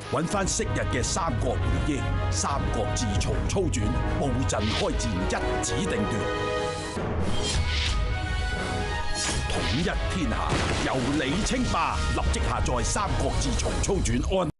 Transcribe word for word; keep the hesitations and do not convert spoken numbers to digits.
揾翻昔日嘅三國回憶，《三國志曹操傳》布陣開戰一紙定奪，統一天下由你稱霸。立即下載《三國志曹操傳》安。